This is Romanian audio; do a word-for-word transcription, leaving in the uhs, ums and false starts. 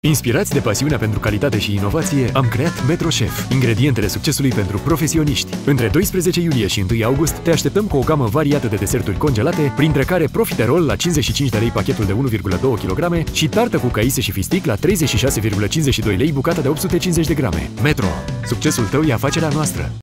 Inspirați de pasiunea pentru calitate și inovație, am creat Metro Chef, ingredientele succesului pentru profesioniști. Între doisprezece iulie și întâi august te așteptăm cu o gamă variată de deserturi congelate, printre care profiterol la cincizeci și cinci de lei pachetul de unu virgulă doi kilograme și tartă cu caise și fistic la treizeci și șase virgulă cincizeci și doi lei bucata de opt sute cincizeci de grame. Metro. Succesul tău e afacerea noastră!